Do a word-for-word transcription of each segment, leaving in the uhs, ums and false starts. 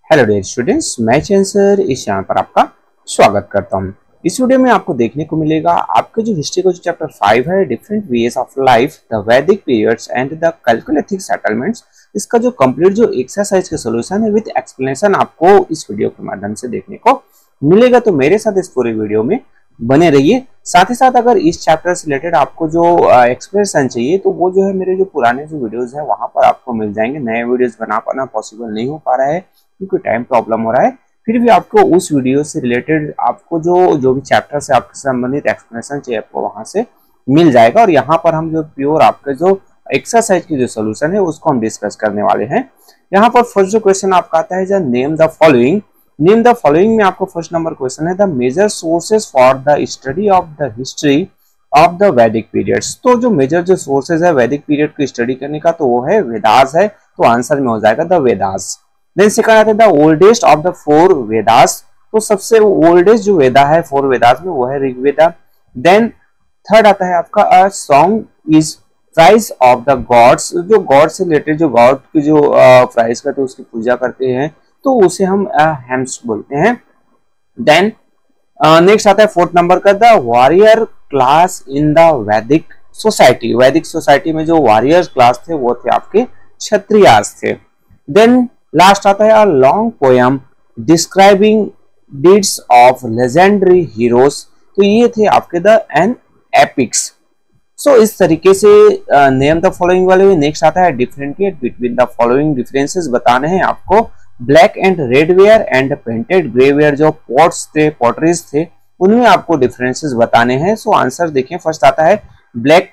Hello dear students, मैं चैन sir इस channel पर आपका स्वागत करता हूं। इस वीडियो में आपको देखने को मिलेगा आपके जो हिस्ट्री का जो चैप्टर फाइव है, different ways of life, the Vedic periods and the chalcolithic settlements, इसका जो कंप्लीट जो एक्सरसाइज के सॉल्यूशन है विद एक्सप्लेनेशन आपको इस वीडियो के माध्यम से देखने को मिलेगा। तो मेरे साथ इस पूरे वीडियो में बने रहिए। साथ ही साथ अगर इस चैप्टर से रिलेटेड आपको जो एक्सप्लेनेशन चाहिए तो वो जो है मेरे जो पुराने जो वीडियोस है वहां पर आपको मिल जाएंगे। नए वीडियोस बना पाना पॉसिबल नहीं हो पा रहा है क्योंकि टाइम प्रॉब्लम हो रहा है, फिर भी आपको उस वीडियो से रिलेटेड आपको जो जो भी चैप्टर से आपके संबंधित एक्सप्लेनेशन चाहिए आपको वहां से मिल जाएगा। और यहाँ पर हम जो प्योर आपके जो एक्सरसाइज की जो सोल्यूशन है उसको हम डिस्कस करने वाले हैं। यहाँ पर फर्स्ट जो क्वेश्चन आपका आता है जो name the following name the following में आपको फर्स्ट नंबर क्वेश्चन है the major sources for the study of the history of the Vedic periods. तो जो मेजर जो सोर्सेज है वैदिक पीरियड को स्टडी करने का तो वो है वेदास है, तो आंसर में हो जाएगा द वेदास। देन सेकंड आता है the oldest of the four Vedas. तो सबसे ओल्डेस्ट जो वेदा है फोर वेदास में वो है ऋग्वेदा। देन थर्ड आता है आपका a song is praise of the gods. जो गॉड से रिलेटेड जो गॉड की जो प्राइस करते हैं उसकी पूजा करते हैं तो उसे हम हेम्स बोलते हैं। देन नेक्स्ट आता है फोर्थ नंबर का the warrior class in the Vedic society. Vedic society में जो वॉरियर्स क्लास थे वो थे आपके क्षत्रियास थे। देन लास्ट आता है a long poem describing deeds of legendary heroes. तो ये थे आपके the an epics. So so, इस तरीके से नेम द फॉलोइंग वाले में नेक्स्ट आता है differentiate between the following differences बताने हैं आपको। Black and red ware and painted grey ware जो पॉट्स थे पॉटरीज थे उनमें आपको डिफरेंसेस बताने हैं। सो आंसर देखें, फर्स्ट आता है ब्लैक।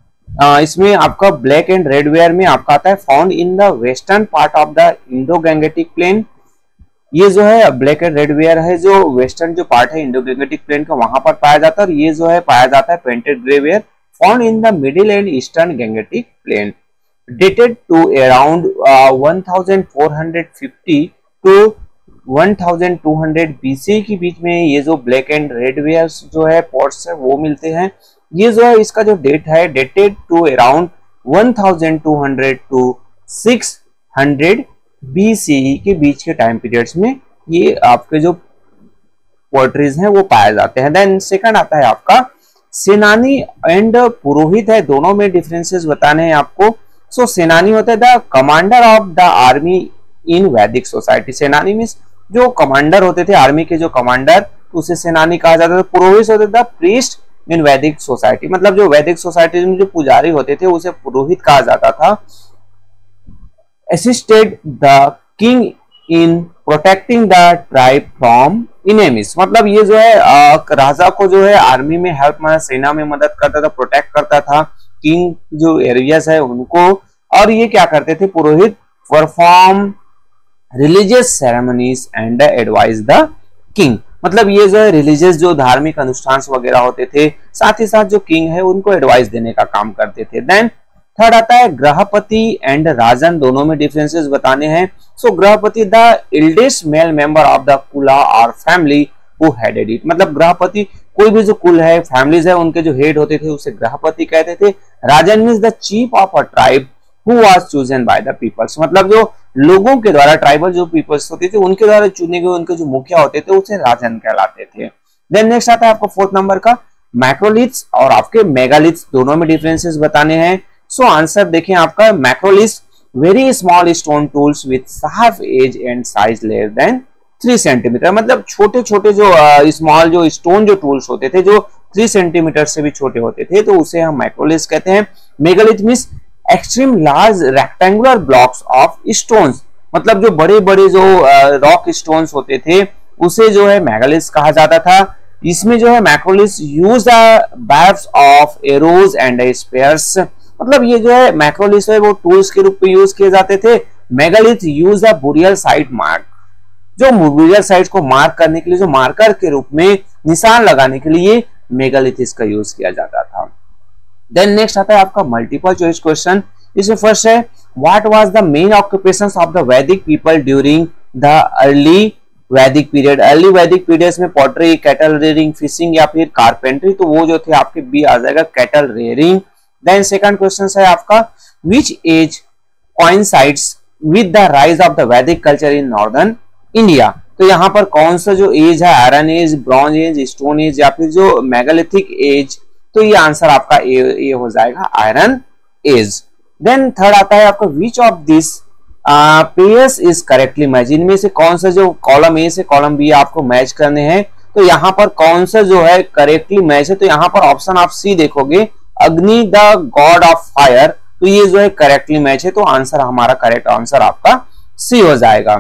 इसमें आपका ब्लैक एंड रेड वेयर में आपका आता है found in the western part of the Indo Gangetic plain. ये जो है ब्लैक एंड रेड वेयर है जो वेस्टर्न जो पार्ट है इंडो गैंगेटिक प्लेन का वहां पर पाया जाता है। और ये जो है पाया जाता है painted grey ware found in the middle and eastern Gangetic plain. Dated to around one thousand four hundred fifty to one thousand two hundred BC के बीच में ये जो ब्लैक एंड रेड वेयर जो है पॉट्स है वो मिलते हैं। ये जो है इसका जो डेट है dated to around one thousand two hundred to six hundred BC के बीच के टाइम पीरियड्स में ये आपके जो पोएट्रीज हैं वो पाए जाते हैं। देन सेकंड आता है आपका सेनानी एंड पुरोहित है, दोनों में डिफरेंसेस बताने हैं आपको। सो so, सेनानी होता है the commander of the army in Vedic society. सेनानी मींस जो कमांडर होते थे आर्मी के जो कमांडर तो उसे सेनानी कहा जाता था। पुरोहित होते थे प्रीस्ट इन वैदिक सोसाइटी, मतलब जो वैदिक सोसाइटी में जो पुजारी होते थे उसे पुरोहित कहा जाता था। Assisted the king in protecting the tribe from enemies, मतलब ये जो है राजा को जो है आर्मी में हेल्प मतलब सेना में मदद करता था, प्रोटेक्ट करता था किंग जो एरियाज है उनको। और ये क्या करते थे पुरोहित perform religious ceremonies and advise the king, मतलब ये जो है रिलीजियस जो धार्मिक अनुष्ठान वगैरह होते थे साथ ही साथ जो किंग है उनको एडवाइस देने का काम करते थे। देन थर्ड आता है गृहपति एंड राजन, दोनों में डिफरेंसेस बताने हैं। So grihapati the eldest male member of the kula और फैमिली हु हेडेड इट, मतलब गृहपति कोई भी जो कुल है फैमिलीज है उनके जो हेड होते थे उसे गृहपति कहते थे। Rajan means the chief of a tribe who was chosen by the peoples, मतलब जो लोगों के द्वारा ट्राइबल जो पीपल्स होते थे उनके द्वारा चुने गए उनके जो मुखिया होते थे उसे राजन कहलाते थे। देन नेक्स्ट आता है आपका फोर्थ नंबर का मैक्रोलिथ्स और आपके मेगालिथ्स, दोनों में डिफरेंसेस बताने हैं। सो so, आंसर देखें आपका macroliths very small stone tools with sharp edge and size less than three centimetre, मतलब छोटे छोटे जो स्मॉल जो स्टोन जो टूल्स होते थे जो थ्री सेंटीमीटर से भी छोटे होते थे तो उसे हम मैक्रोलिथ्स कहते हैं। Megalith means extreme large rectangular blocks of stones, मतलब जो बड़े बड़े जो रॉक स्टोन्स होते थे उसे जो है मेगालिथ्स कहा जाता था। इसमें जो है macroliths use the barbs of arrows and spears, मतलब ये जो है मैक्रोलिथ्स है वो टूल्स के रूप में यूज किए जाते थे। Megalith use the burial site mark, जो बुरियल साइट को मार्क करने के लिए जो मार्कर के रूप में निशान लगाने के लिए मेगालिथ इसका यूज किया जाता था। देन नेक्स्ट आता है आपका मल्टीपल चॉइस क्वेश्चन। इसमें फर्स्ट है what was the main occupations of the Vedic people during the early Vedic period. Early Vedic periods में पॉटरी, कैटल रेयरिंग, फिशिंग या फिर कारपेंट्री, तो वो जो थे आपके बी आ जाएगा cattle rearing. Then second question है आपका which age coincides with the rise of the Vedic culture in northern India. तो यहाँ पर कौन सा जो एज है, iron age, bronze age, stone age या फिर जो मेगालिथिक एज, तो ये आंसर आपका ए, ए हो जाएगा आयरन एज। देन थर्ड आता है आपका which of this pairs is correctly match, इनमें से कौन सा जो कॉलम ए से कॉलम बी आपको मैच करने हैं, तो यहाँ पर कौन सा जो है करेक्टली मैच है, तो यहाँ पर ऑप्शन आप सी देखोगे, अग्नि द गॉड ऑफ फायर, तो ये जो है करेक्टली मैच है, तो आंसर हमारा करेक्ट आंसर आपका सी हो जाएगा।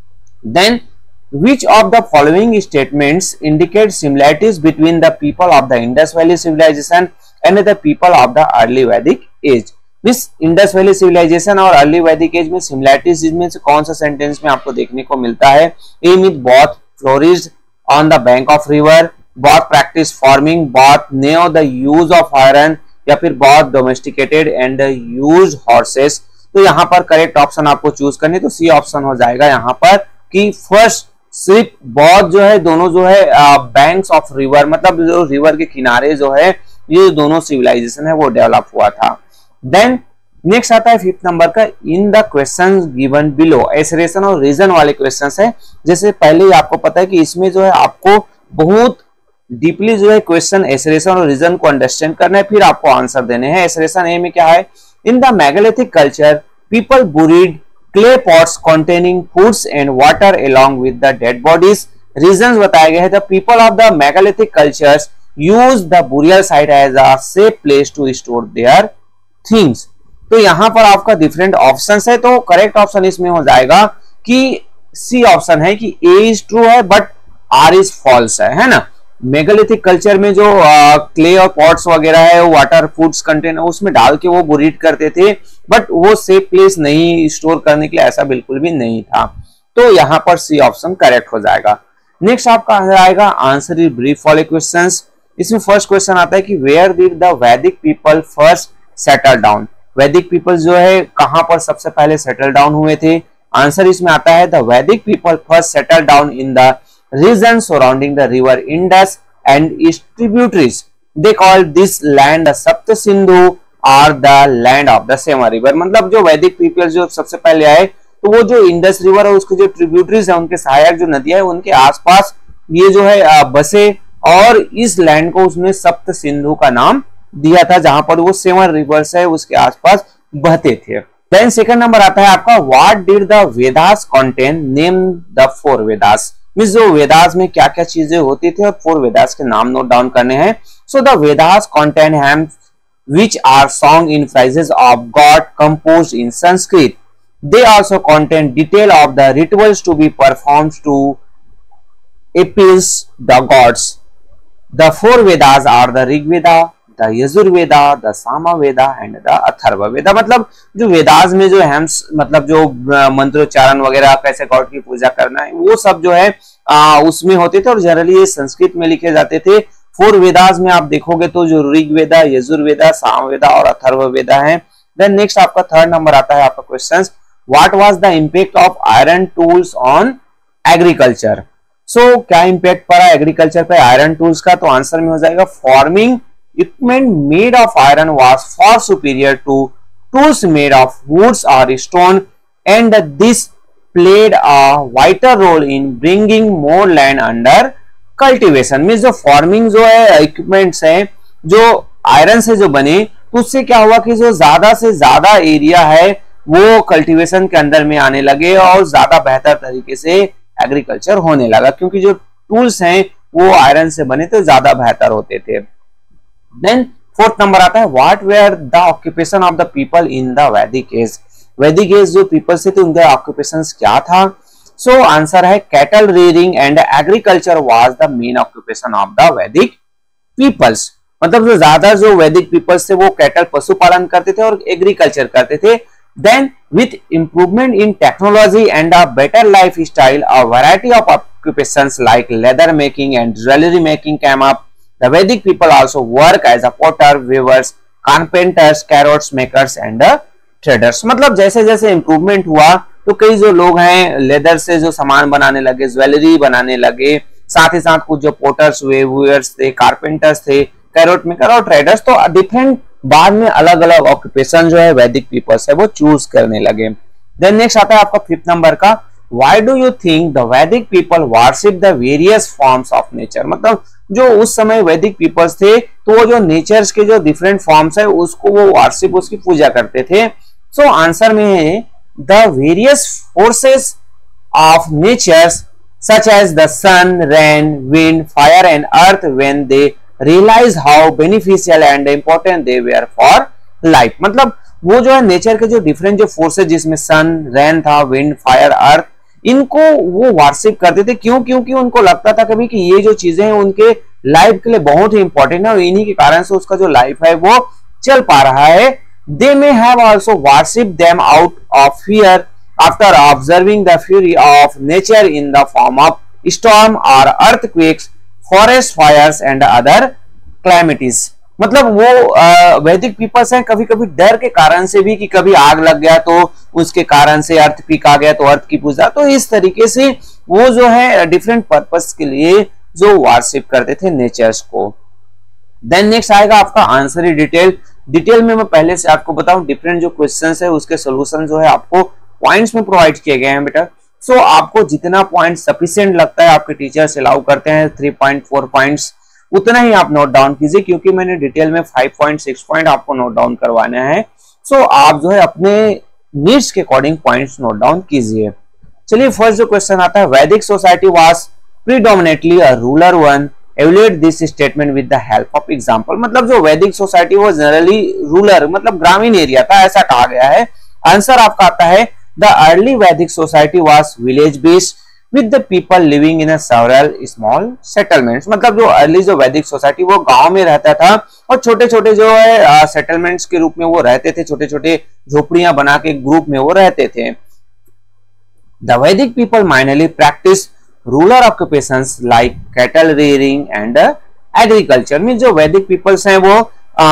Then which of the following statements indicate similarities between the people of the Indus Valley civilization and the people of the early Vedic age? इस इंडस वैली सिविलाइजेशन और early Vedic age में similarities इसमें से कौन सा sentence में आपको देखने को मिलता है? A myth both flourished on the bank of river, both practice farming, both knew the use of iron, या फिर both domesticated and used horses. तो यहाँ पर करेक्ट ऑप्शन आपको चूज करने, तो सी ऑप्शन हो जाएगा यहाँ पर कि फर्स्ट सिर्फ बहुत जो है दोनों जो है बैंक्स ऑफ रिवर, मतलब जो रिवर के किनारे जो है ये दोनों सिविलाइजेशन है वो डेवलप हुआ था। देन नेक्स्ट आता है फिफ्थ नंबर का, in the questions given below, assertion और रीजन वाले क्वेश्चंस है। जैसे पहले ही आपको पता है कि इसमें जो है आपको बहुत डीपली जो है क्वेश्चन एसरेशन और रीजन को अंडरस्टैंड करना है, फिर आपको आंसर देने हैं। एसरेशन ए में क्या है, in the megalithic culture people buried clay pots containing foods and water along with the dead bodies. Reasons बताए गए हैं, the people of the megalithic cultures use the burial site as a safe place to store their things. तो यहाँ पर आपका different options है, तो correct option इसमें हो जाएगा कि सी ऑप्शन है कि ए इज ट्रू है बट आर इज फॉल्स है, है ना। मेगालिथिक कल्चर में जो क्ले और पॉट्स वगैरह है, वाटर फूड्स कंटेनर उसमें डाल के वो बुरीड करते थे, बट वो सेफ प्लेस नहीं स्टोर करने के लिए ऐसा बिल्कुल भी नहीं था। तो यहाँ पर सी ऑप्शन करेक्ट हो जाएगा। नेक्स्ट आपका आएगा आंसर इज ब्रीफ वाले क्वेश्चंस। इसमें फर्स्ट क्वेश्चन आता है कि where did the Vedic people first settle down, Vedic people जो है कहां पर सबसे पहले सेटल डाउन हुए थे? आंसर इसमें आता है the Vedic people first settle down in the region surrounding the river Indus and its tributaries. They called this land the Sapta Sindhu or the land of the Sema river. मतलब जो वैदिक people जो सबसे पहले आए तो वो जो इंडस रिवर है उसके जो ट्रिब्यूटरीज है, उनके सहायक जो नदियां है उनके आसपास ये जो है बसे, और इस लैंड को उसने सप्त सिंधु का नाम दिया था, जहां पर वो सेवन रिवर्स है उसके आसपास बहते थे। देन सेकंड नंबर आता है आपका, what did the Vedas contain, name the four Vedas. Means जो वेदास में क्या क्या चीजें होती थी और फोर वेदास के नाम नोट डाउन करने हैं। So the Vedas contain hymns which are sung in praises of God composed in Sanskrit. They also contain detail of the rituals to be performed to appease the gods. The four Vedas are the Rig Veda, the Yajurveda, the Samaveda and the Atharvaveda. मतलब जो वेदास में जो हेम्स मतलब जो मंत्रोच्चारण वगैरह कैसे God की पूजा करना है वो सब जो है आ, उसमें होते थे और जनरली ये संस्कृत में लिखे जाते थे। फोर वेदास में आप देखोगे तो जो ऋग्वेदा, यजुर्वेदा, सामवेदा और अथर्ववेदा है। देन नेक्स्ट आपका थर्ड नंबर आता है आपका question, what was the impact of iron tools on agriculture. So क्या इंपैक्ट पड़ा एग्रीकल्चर पे आयरन टूल्स का? तो आंसर में हो जाएगा farming equipment made of iron was far superior to tools made of woods or stone, and this played a vital role in bringing more land under cultivation। Means जो farming जो है equipments हैं जो iron से जो बने, तो उससे क्या हुआ कि जो ज्यादा से ज्यादा एरिया है वो कल्टीवेशन के अंदर में आने लगे और ज्यादा बेहतर तरीके से एग्रीकल्चर होने लगा, क्योंकि जो टूल्स हैं वो आयरन से बने तो ज्यादा बेहतर होते थे। देन फोर्थ नंबर आता है, what were the occupation of the people in the Vedic age. Vedic age जो पीपल्स थे उनका ऑक्यूपेशंस क्या था? सो so, आंसर है cattle rearing and agriculture was the main occupation of the Vedic peoples. मतलब जो ज्यादा जो वैदिक पीपल्स थे वो कैटल पशुपालन करते थे और एग्रीकल्चर करते थे। Then with improvement in technology and a better life style a variety of occupations like leather making and jewellery making came up. The Vedic people also work as a potter, weavers, carpenters, carrots makers and traders। मतलब जैसे जैसे improvement हुआ तो कई जो लोग हैं leather से जो सामान बनाने लगे, ज्वेलरी बनाने लगे, साथ ही साथ कुछ जो पोटर्स हुए, वीवर्स थे, कारपेंटर्स थे, कैरोट मेकर और ट्रेडर्स। तो डिफरेंट बाद में अलग अलग ऑक्यूपेशन जो है वैदिक पीपल्स है वो चूज करने लगे। देन नेक्स्ट आता है आपका फिफ्थ नंबर का, why do you think the Vedic people worship the various forms of nature, मतलब जो उस समय वैदिक पीपल्स थे तो वो जो नेचर्स के जो डिफरेंट फॉर्म्स है उसको वो वर्शिप, उसकी पूजा करते थे। सो so, आंसर में है the various forces of natures such as the sun, rain, wind, fire and earth when they realize how beneficial and important they were for life। मतलब वो जो है नेचर के जो डिफरेंट जो फोर्सेस जिसमें सन, रेन था, विंड, फायर, अर्थ, इनको वो वर्शिप करते थे। क्यों? क्योंकि उनको लगता था कभी कि ये जो चीजें हैं उनके लाइफ के लिए बहुत ही इंपॉर्टेंट है और इन्हीं के कारण से उसका जो लाइफ है वो चल पा रहा है। They may have also worshipped them out of fear after observing the fury of nature in the form of storm or earthquakes, forest fires and other calamities। मतलब वो वैदिक पीपल्स हैं कभी कभी डर के कारण से भी कि कभी आग लग गया तो उसके कारण से अर्थक्वेक आ गया तो अर्थ की पूजा, तो इस तरीके से वो जो है डिफरेंट पर्पस के लिए जो वर्शिप करते थे नेचर्स को। देन नेक्स्ट आएगा आपका आंसर ही डिटेल। डिटेल में मैं पहले से आपको बताऊं डिफरेंट जो क्वेश्चंस है उसके सॉल्यूशन जो है आपको पॉइंट्स में प्रोवाइड किए गए हैं बेटा। सो so, आपको जितना पॉइंट सफिशिएंट लगता है, आपके टीचर्स अलाउ करते हैं थ्री पॉइंट फोर पॉइंट्स, उतना ही आप नोट डाउन कीजिए क्योंकि मैंने डिटेल में फाइव पॉइंट सिक्स पॉइंट आपको नोट डाउन करवाना है। सो so, आप जो है अपने नीड्स के अकॉर्डिंग पॉइंट्स नोट डाउन कीजिए। चलिए फर्स्ट जो क्वेश्चन आता है, Vedic society was predominantly a ruler one, evaluate this statement with the help of example. मतलब जो वैदिक सोसाइटी वो जनरली रूलर मतलब ग्रामीण एरिया था ऐसा कहा गया है। आंसर आपका आता है the early Vedic society was village based with the people living in several small settlements. मतलब जो अर्ली जो वैदिक सोसाइटी वो गांव में रहता था और छोटे छोटे जो है सेटलमेंट्स के रूप में वो रहते थे, छोटे छोटे झोपड़ियां बना के ग्रुप में वो रहते थे। The Vedic people minorly practice rural occupations like cattle rearing and agriculture. में जो वैदिक पीपल्स हैं वो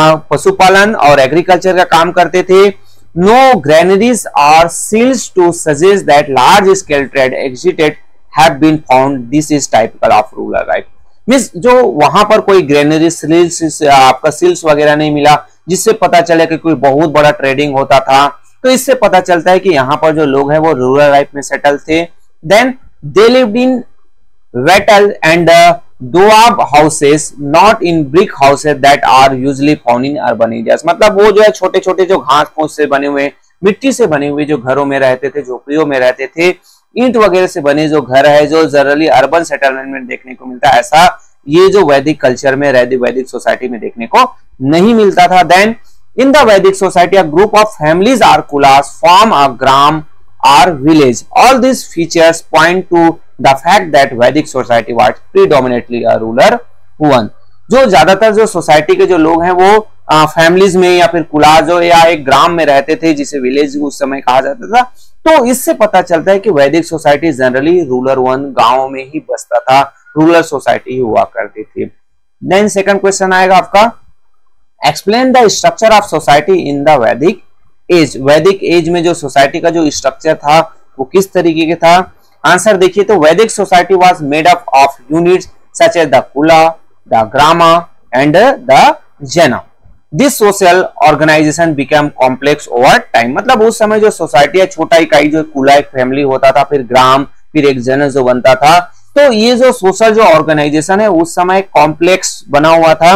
पशुपालन और एग्रीकल्चर का काम करते थे। नो ग्रेनरीज और seals to suggest that large scale trade existed have been found, this is typical of rural life. Means जो वहां पर कोई ग्रेनरी सील्स आपका सील्स वगैरह नहीं मिला जिससे पता चले कि कोई बहुत बड़ा ट्रेडिंग होता था, तो इससे पता चलता है कि यहाँ पर जो लोग हैं वो रूरल लाइफ में सेटल थे। Then they lived in wattle and uh, doab houses, not in brick houses that are usually found in urban areas। मतलब वो जो है छोटे छोटे जो घास फूस से बने हुए मिट्टी से बने हुए जो घरों में रहते थे, झोपड़ियों में रहते थे, ईंट वगैरह से बने जो घर है जो जनरली अर्बन सेटलमेंट में देखने को मिलता है, ऐसा ये जो वैदिक कल्चर में वैदिक सोसाइटी में देखने को नहीं मिलता था। Then in the Vedic society a group of families or kulas form a gram or village। All these features point to the fact that Vedic society was predominantly a ruler one। जो ज्यादातर जो सोसाइटी के जो लोग हैं वो फैमिलीज में या फिर कुला जो या एक ग्राम में रहते थे जिसे विलेज उस समय कहा जाता था, तो इससे पता चलता है कि वैदिक सोसाइटी जनरली रूलर वन गांव में ही बसता था, रूलर सोसाइटी ही हुआ करती थी। देन सेकंड क्वेश्चन आएगा आपका, explain the structure of society in the Vedic age. Vedic age में जो सोसाइटी का जो स्ट्रक्चर था वो किस तरीके का था। आंसर देखिए तो Vedic society was made up of units such as the kula, the grama and the jana. This social organisation become complex over time. मतलब उस समय जो सोसाइटी है छोटा इकाई जो कुला एक फैमिली होता था, फिर ग्राम, फिर एक जन जो बनता था, तो ये जो सोशल जो ऑर्गेनाइजेशन है उस समय कॉम्प्लेक्स बना हुआ था।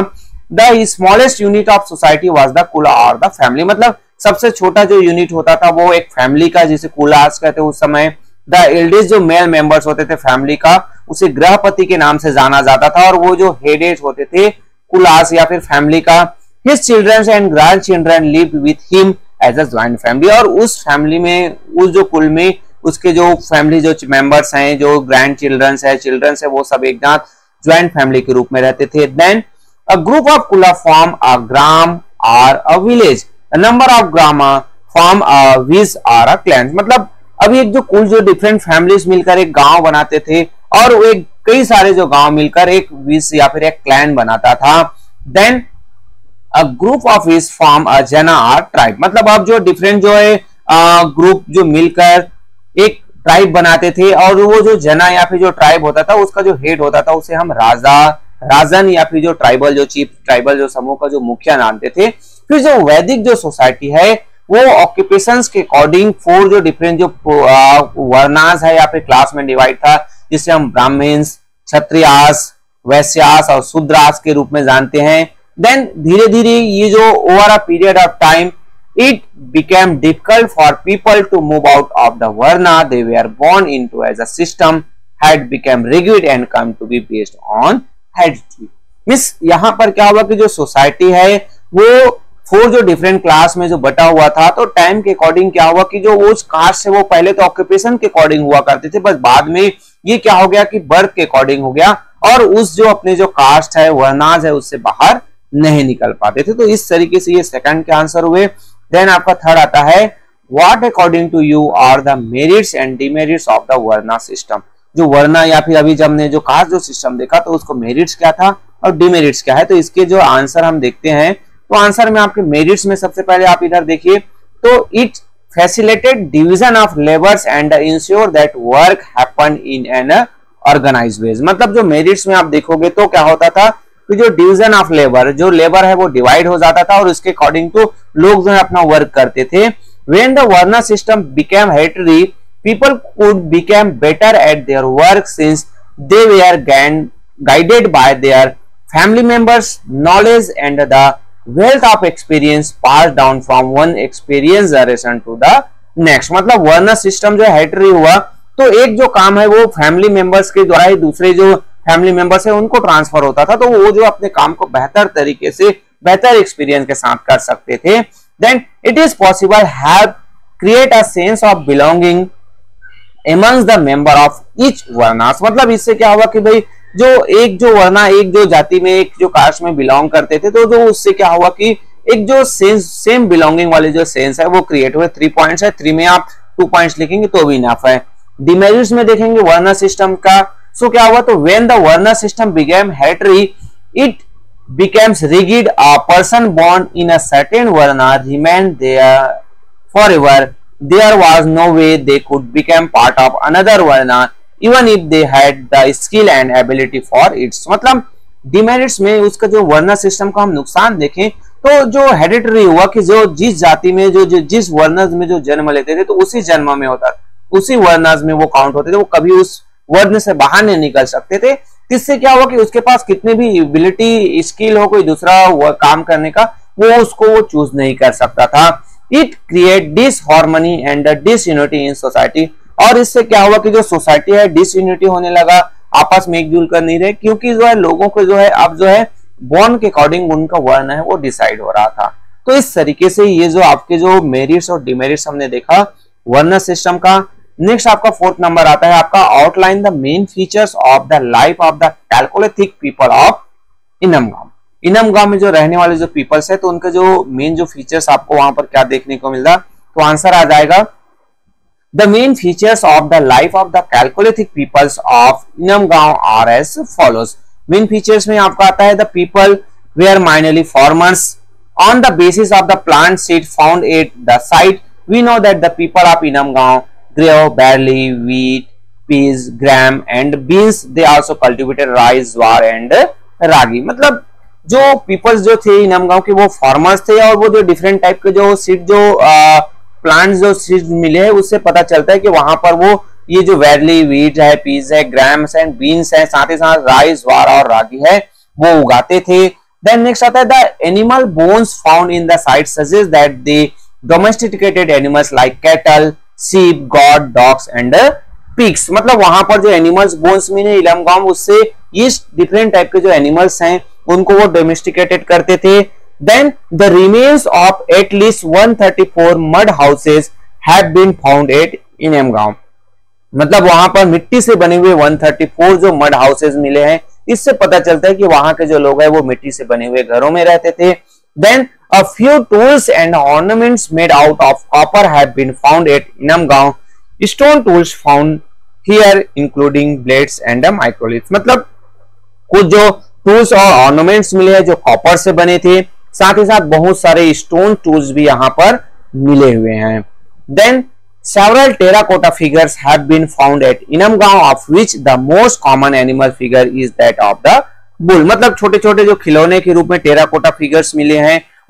The smallest unit of society was the kula और द फैमिली। मतलब सबसे छोटा जो यूनिट होता था वो एक फैमिली का, जिसे कुलास कहते उस समय। द एल्डेस्ट जो मेल मेंबर्स होते थे फैमिली का उसे गृहपति के नाम से जाना जाता था, और वो जो हेडेड होते थे कुलास या फिर फैमिली का, his childrens and grandchildren lived with him as a joint family. और उस फैमिली में, उस जो कुल में उसके जो फैमिली जो मेंबर्स हैं, जो ग्रैंड चिल्ड्रंस है, चिल्ड्रंस है, वो सब एक साथ ज्वाइंट फैमिली के रूप में रहते थे। Then a group of kula form a gram और a village, number of grama form a vis और अ क्लैन। मतलब अभी एक जो कुल जो डिफरेंट फैमिलीज मिलकर एक गांव बनाते थे, और वो एक कई सारे जो गांव मिलकर एक विज या फिर एक क्लैन बनाता था। Then a group of vis form a jana और ट्राइब। मतलब अब जो डिफरेंट जो है ग्रुप जो मिलकर एक ट्राइब बनाते थे, और वो जो जना या फिर जो ट्राइब होता था उसका जो हेड होता था उसे हम राजा, राजन या फिर जो ट्राइबल जो चीफ ट्राइबल जो समूह का जो मुखिया मानते थे। फिर जो वैदिक जो सोसाइटी है वो ऑक्यूपेशंस के अकॉर्डिंग फोर जो डिफरेंट जो वर्णास है यहाँ पे क्लास में डिवाइड था, जिसे हम ब्राह्मण्स, क्षत्रियास, वैश्यास और शूद्रास के रूप में जानते हैं। देन धीरे धीरे ये जो over a period of time it became difficult for people to move out of the varna they were born into, as a system had become rigid and come to be based on heredity। मिस यहाँ पर क्या हुआ कि जो society है वो four जो डिफरेंट क्लास में जो बटा हुआ था, तो टाइम के अकॉर्डिंग क्या हुआ कि जो उस कास्ट से वो पहले तो ऑक्यूपेशन के अकॉर्डिंग हुआ करते थे, बस बाद में ये क्या हो गया कि बर्थ के अकॉर्डिंग हो गया और उस जो अपने जो कास्ट है वर्नाज है उससे बाहर नहीं निकल पाते थे। तो इस तरीके से ये सेकंड के आंसर हुए। देन आपका थर्ड आता है what according to you are the merits and demerits of the varna system. जो वर्ना या फिर अभी जब हमने जो कास्ट जो सिस्टम देखा तो उसको मेरिट्स क्या था और डिमेरिट्स क्या है, तो इसके जो आंसर हम देखते हैं तो आंसर में आपके मेरिट्स में सबसे पहले आप इधर देखिए तो it facilitated division of labours and insure that work happen in an organised ways. मतलब जो मेरिट्स में आप देखोगे तो क्या होता था कि जो डिवीजन ऑफ लेबर, जो लेबर है वो डिवाइड हो जाता था और उसके अकॉर्डिंग तो लोग जो है अपना वर्क करते थे। When the varna system became hereditary people could became better at their work since they were guided by their family members knowledge and the wealth of experience passed down from one experience generation to the next। मतलब वर्ना system जो hereditary हुआ तो एक जो काम है वो family members के द्वारा ही दूसरे जो फैमिली मेंबर्स है उनको ट्रांसफर होता था, तो वो जो अपने काम को बेहतर तरीके से बेहतर एक्सपीरियंस के साथ कर सकते थे। Then it is possible have create a sense of belonging amongst the member of each varnas. मतलब इससे क्या हुआ कि भाई जो एक जो वर्ना एक जो जाति में एक जो कास्ट में बिलोंग करते थे तो जो उससे क्या हुआ कि एक जो सेंस सेम बिलोंगिंग वाले जो सेंस है वो क्रिएट हुए। थ्री पॉइंट्स है, थ्री में आप टू पॉइंट्स लिखेंगे तो भी इनफ है। डिमेरिट्स में देखेंगे वर्ना सिस्टम का, सो क्या हुआ तो when the varna system became hereditary it becomes rigid, a person born in a certain varna remained there forever, there was no way they could become part of another varna even if they had the skill and ability for it। मतलब demerits में उसका जो वर्ना system का हम नुकसान देखें तो जो हेरिडिटरी हुआ कि जो जिस जाति में जो, जो जिस वर्णज में जो जन्म लेते थे तो उसी जन्म में होता उसी वर्णज में वो काउंट होते थे, वो कभी उस वर्ण से बाहर नहीं निकल सकते थे। इससे क्या हुआ कि उसके पास कितनी भी एबिलिटी स्किल हो कोई दूसरा काम करने का वो उसको वो चूज नहीं कर सकता था। It create disharmony and disunity in society. और इससे क्या हुआ कि जो सोसाइटी है डिसयूनिटी होने लगा, आपस में एकजुट कर नहीं रहे, क्योंकि जो है लोगों को जो है अब जो है बॉर्न के अकॉर्डिंग उनका वर्ण है वो डिसाइड हो रहा था। तो इस तरीके से ये जो आपके जो मेरिट्स और डिमेरिट्स हमने देखा वर्ण सिस्टम का। नेक्स्ट आपका फोर्थ नंबर आता है आपका outline the main features of the life of the chalcolithic people of Inamgaon. Inamgaon में जो रहने वाले जो पीपल्स है तो उनके जो मेन जो फीचर्स आपको वहां पर क्या देखने को मिल रहा, तो आंसर आ जाएगा the main features of the life of the chalcolithic peoples of Inamgaon are as follows. Main features में आपका आता है the people were mainly farmers on the basis of the plant seed found at the site. We know that the people of Inamgaon grew barley, wheat, peas, gram and beans. They also cultivated rice, jowar and ragi. मतलब जो peoples जो थे इनमगांव के वो farmers थे और वो जो डिफरेंट टाइप के जो सीड जो प्लांट्स जो सीड मिले हैं उससे पता चलता है कि वहां पर वो ये जो बैरली, व्हीट है, पीस है, ग्राम्स एंड बीन्स है, साथ ही साथ राइस, ज्वार और रागी है वो उगाते थे। देन नेक्स्ट आता है the animal bones found in the site suggest that they domesticated animals like cattle, sheep, goat, dogs and pigs। मतलब वहां पर जो एनिमल्स बोन्स मिले इलमगाम उससे ये डिफरेंट टाइप के जो एनिमल्स हैं उनको वो डोमेस्टिकेटेड करते थे। Then the remains of at least one thirty four mud houses have been found at Inamgaon. मतलब वहां पर मिट्टी से बने हुए वन थर्टी फोर जो मड हाउसेस मिले हैं, इससे पता चलता है कि वहां के जो लोग हैं वो मिट्टी से बने हुए घरों में रहते थे। Then a few tools and ornaments made out of copper have been found at Inamgaon। Stone tools found here including blades and microliths। मतलब कुछ जो टूल्स और ऑर्नामेंट्स मिले हैं जो कॉपर से बने थे, साथ ही साथ बहुत सारे स्टोन टूल्स भी यहाँ पर मिले हुए हैं। Then several terracotta figures have been found at Inamgaon of which the most common animal figure is that of the bull। मतलब छोटे छोटे जो खिलौने के रूप में टेराकोटा फिगर्स मिले हैं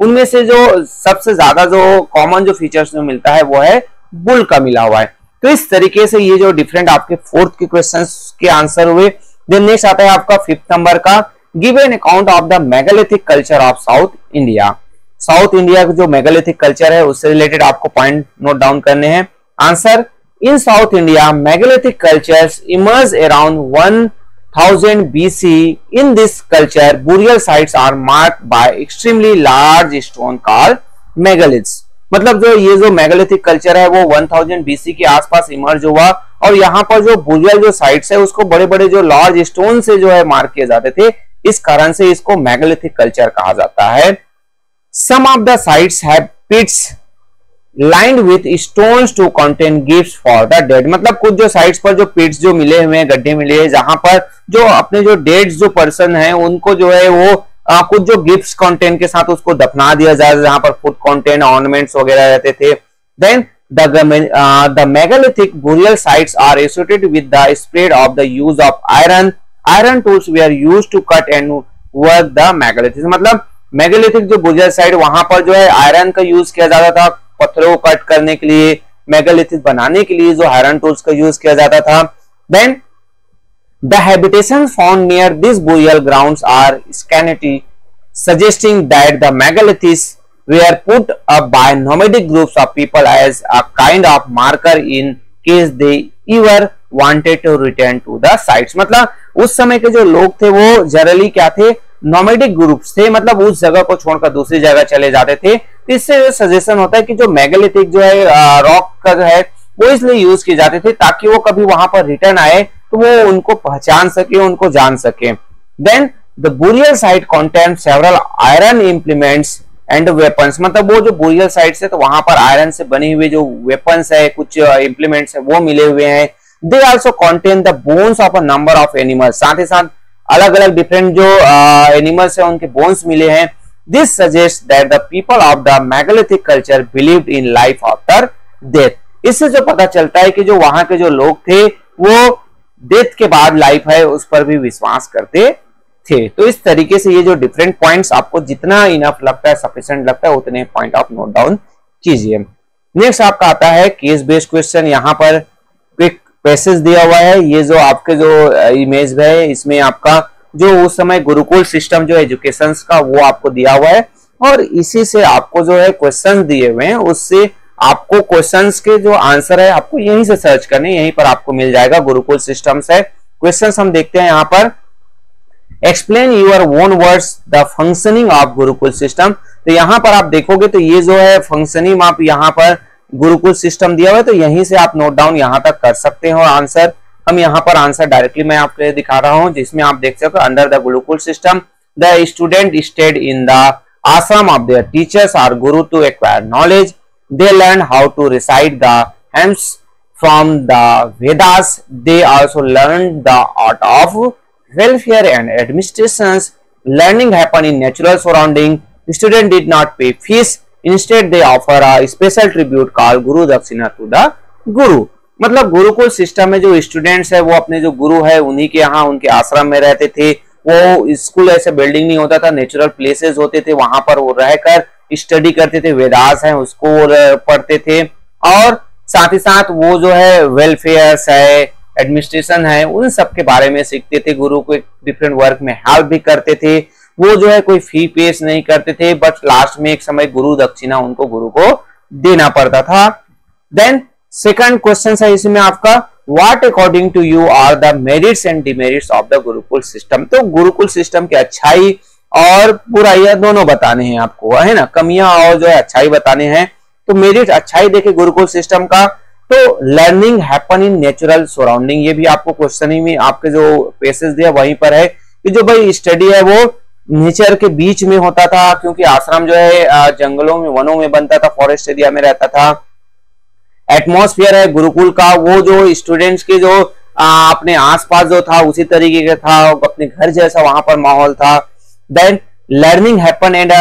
उनमें से जो सबसे ज्यादा जो कॉमन जो फीचर्स जो मिलता है वो है बुल का मिला हुआ है। तो इस तरीके से ये जो डिफरेंट आपके फोर्थ के क्वेश्चंस के आंसर हुए। देन नेक्स्ट आता है आपका फिफ्थ नंबर का, give an account of the megalithic culture of south India. South India का जो मेगालिथिक कल्चर है उससे रिलेटेड आपको पॉइंट नोट डाउन करने हैं। Answer, in south India megalithic cultures emerge around one thousand B C. In this culture, burial sites are marked by extremely large stone called megaliths. मतलब जो ये जो megalithic culture है वो one thousand B C के आसपास emerge हुआ और यहाँ पर जो बुरियल जो साइट्स है उसको बड़े बड़े जो लार्ज स्टोन से जो है मार्क किए जाते थे, इस कारण से इसको मेगालिथिक कल्चर कहा जाता है। Some of the sites have pits lined with stones to contain gifts for the dead. मतलब कुछ जो साइट्स पर जो पिट्स जो मिले हुए हैं, गड्ढे मिले हैं, जहां पर जो अपने जो डेड जो पर्सन है उनको जो है वो आ, कुछ जो गिफ्ट्स कंटेंट के साथ उसको दफना दिया जाए, जहां पर फूड कंटेंट ऑर्नामेंट्स वगैरह रहते थे। Then the megalithic burial sites are associated with the spread of the use of iron iron tools were used to cut and work the megalithic. मतलब मेगालिथिक जो बुरियल साइट वहां पर जो है iron का यूज किया जाता था पत्थरों को कट करने के लिए, मेगालिथिक बनाने के लिए जो आयरन टूल्स का यूज किया जाता था। Then the habitation found near this burial grounds are scanty, suggesting that the megalithics were put up by nomadic groups of people as a kind of marker in case they ever wanted to return to the sites. मतलब उस समय के जो लोग थे वो generally क्या थे, नोमैडिक ग्रुप्स थे, मतलब उस जगह को छोड़कर दूसरी जगह चले जाते थे। इससे सजेशन होता है कि जो मेगालिथिक जो है रॉक का जो है वो इसलिए यूज किए जाते थे ताकि वो कभी वहां पर रिटर्न आए तो वो उनको पहचान सके, उनको जान सके। Then the burial site contain several iron implements and weapons. मतलब वो जो बुरियल साइट्स है तो वहां पर आयरन से बनी हुई जो वेपन्स है, कुछ इंप्लीमेंट्स है वो मिले हुए हैं। They also contain the bones of a number of animals. साथ ही साथ अलग अलग डिफरेंट जो एनिमल्स है उनके बोन्स मिले हैं। This suggests that the people of the megalithic culture believed in life after death. इससे जो पता चलता है कि जो वहां के जो लोग थे वो डेथ के बाद लाइफ है उस पर भी विश्वास करते थे। तो इस तरीके से ये जो डिफरेंट पॉइंट्स आपको जितना इनफ लगता है, सफिशिएंट लगता है, उतने पॉइंट आप नोट डाउन कीजिए। नेक्स्ट आपका आता है केस बेस्ड क्वेश्चन। यहाँ पर क्विक पैसेज दिया हुआ है। ये जो आपके जो इमेज है इसमें आपका जो उस समय गुरुकुल सिस्टम जो एजुकेशन का वो आपको दिया हुआ है और इसी से आपको जो है क्वेश्चन दिए हुए हैं, उससे आपको क्वेश्चंस के जो आंसर है आपको यहीं से सर्च करने, यहीं पर आपको मिल जाएगा। गुरुकुल सिस्टम से क्वेश्चंस हम देखते हैं यहाँ पर। Explain your own words the functioning of gurukul system. तो यहाँ पर आप देखोगे तो ये जो है फंक्शनिंग आप यहाँ पर गुरुकुल सिस्टम दिया हुआ है, तो यहीं से आप नोट डाउन यहाँ तक कर सकते हो आंसर। हम यहाँ पर आंसर डायरेक्टली मैं आपको दिखा रहा हूँ, जिसमें आप देख सकते हो under the gurukul system the student stayed in the ashram of their teachers or guru to acquire knowledge. They learn how to recite the hymns from the Vedas. They also learn the art of welfare and administration. Learning happen in natural surrounding. Student did not pay fees, instead they offer a special tribute called guru dakshina to the गुरु। मतलब Gurukul system में जो students है वो अपने जो गुरु है उन्हीं के यहाँ उनके आश्रम में रहते थे। वो स्कूल ऐसे बिल्डिंग नहीं होता था, नेचुरल प्लेसेस होते थे, वहां पर वो रहकर स्टडी करते थे, वेदास है उसको पढ़ते थे और साथ ही साथ वो जो है वेलफेयर है, एडमिनिस्ट्रेशन है, उन सब के बारे में सीखते थे। गुरु को डिफरेंट वर्क में हेल्प भी करते थे। वो जो है कोई फी पेश नहीं करते थे, बट लास्ट में एक समय गुरु दक्षिणा उनको गुरु को देना पड़ता था। देन सेकंड क्वेश्चन है इसमें आपका, what according to you are the merits and demerits of the gurukul system. तो गुरुकुल सिस्टम की अच्छाई और बुराइयां दोनों बताने हैं आपको, है ना, कमियां और जो है अच्छाई बताने हैं। तो मेरिट अच्छाई देखे गुरुकुल सिस्टम का, तो learning happen in natural surrounding. ये भी आपको क्वेश्चन में आपके जो पेसेज दिया वहीं पर है कि जो भाई स्टडी है वो नेचर के बीच में होता था, क्योंकि आश्रम जो है जंगलों में, वनों में बनता था, फॉरेस्ट एरिया में रहता था। एटमॉस्फेयर है गुरुकुल का वो जो स्टूडेंट्स के जो आ, अपने आसपास जो था उसी तरीके का था, अपने घर जैसा वहां पर माहौल था। Then learning happen and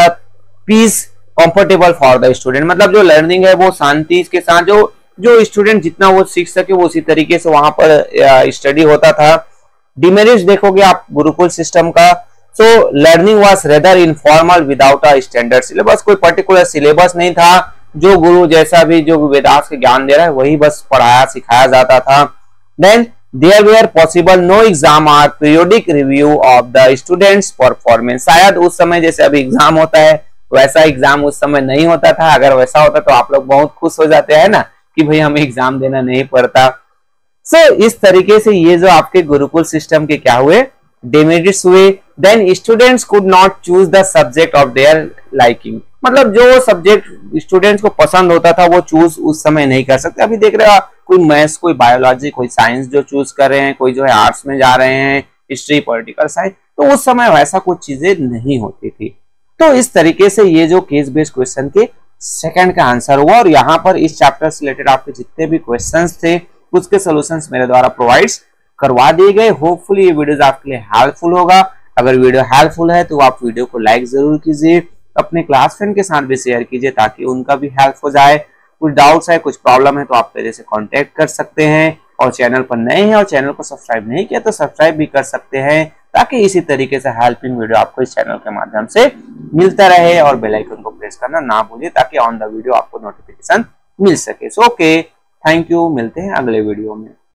peace comfortable for the student. मतलब जो लर्निंग है वो शांति के साथ, जो जो स्टूडेंट जितना वो सीख सके वो उसी तरीके से वहां पर स्टडी होता था। डिमेरिट्स देखोगे आप गुरुकुल सिस्टम का, so learning was rather informal without a standard syllabus, कोई पर्टिकुलर सिलेबस नहीं था, जो गुरु जैसा भी जो वेदांत के ज्ञान दे रहा है वही बस पढ़ाया सिखाया जाता था। Then there were possible no exam or periodic review of the students performance, शायद उस समय जैसे अभी एग्जाम होता है वैसा एग्जाम उस समय नहीं होता था। अगर वैसा होता तो आप लोग बहुत खुश हो जाते हैं ना कि भाई हमें एग्जाम देना नहीं पड़ता। सो so, इस तरीके से ये जो आपके गुरुकुल सिस्टम के क्या हुए, डेमेरिट्स हुए। Then students could not choose the subject of their liking, मतलब जो सब्जेक्ट स्टूडेंट्स को पसंद होता था वो चूज उस समय नहीं कर सकते। अभी देख रहे हो कोई मैथ्स, कोई बायोलॉजी, कोई साइंस जो चूज कर रहे हैं, कोई जो है आर्ट्स में जा रहे हैं, हिस्ट्री, पॉलिटिकल साइंस, तो उस समय वैसा कुछ चीजें नहीं होती थी। तो इस तरीके से ये जो केस बेस्ड क्वेश्चन के सेकंड का आंसर हुआ। और यहाँ पर इस चैप्टर से रिलेटेड आपके जितने भी क्वेश्चंस थे उसके सॉल्यूशंस मेरे द्वारा प्रोवाइड करवा दिए गए। होपफुली ये वीडियोस आपके लिए हेल्पफुल होगा। अगर वीडियो हेल्पफुल है तो आप वीडियो को लाइक जरूर कीजिए, अपने क्लास फ्रेंड के साथ भी शेयर कीजिए ताकि उनका भी हेल्प हो जाए। कुछ डाउट्स है, कुछ प्रॉब्लम है तो आप मेरे से कांटेक्ट कर सकते हैं। और चैनल पर नए हैं और चैनल को सब्सक्राइब नहीं किया तो सब्सक्राइब भी कर सकते हैं ताकि इसी तरीके से हेल्पिंग वीडियो आपको इस चैनल के माध्यम से मिलता रहे। और बेल आइकन को प्रेस करना ना भूलिए ताकि ऑन द वीडियो आपको नोटिफिकेशन मिल सके। सो ओके, थैंक यू, मिलते हैं अगले वीडियो में।